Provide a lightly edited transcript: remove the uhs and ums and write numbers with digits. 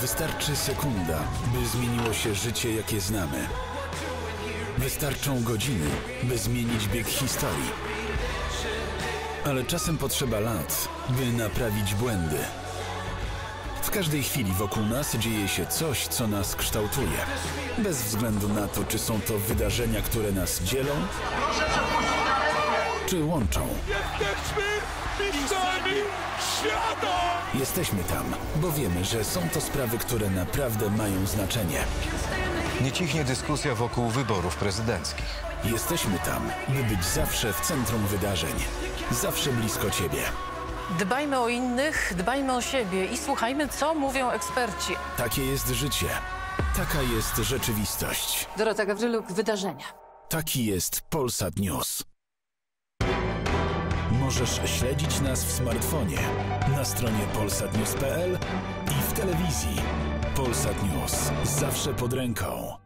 Wystarczy sekunda, by zmieniło się życie, jakie znamy. Wystarczą godziny, by zmienić bieg historii. Ale czasem potrzeba lat, by naprawić błędy. W każdej chwili wokół nas dzieje się coś, co nas kształtuje. Bez względu na to, czy są to wydarzenia, które nas dzielą, czy łączą. Jesteśmy mistrzami świata! Jesteśmy tam, bo wiemy, że są to sprawy, które naprawdę mają znaczenie. Nie cichnie dyskusja wokół wyborów prezydenckich. Jesteśmy tam, by być zawsze w centrum wydarzeń. Zawsze blisko Ciebie. Dbajmy o innych, dbajmy o siebie i słuchajmy, co mówią eksperci. Takie jest życie. Taka jest rzeczywistość. Dorota Gawryluk, wydarzenia. Taki jest Polsat News. Możesz śledzić nas w smartfonie, na stronie polsatnews.pl i w telewizji. Polsat News. Zawsze pod ręką.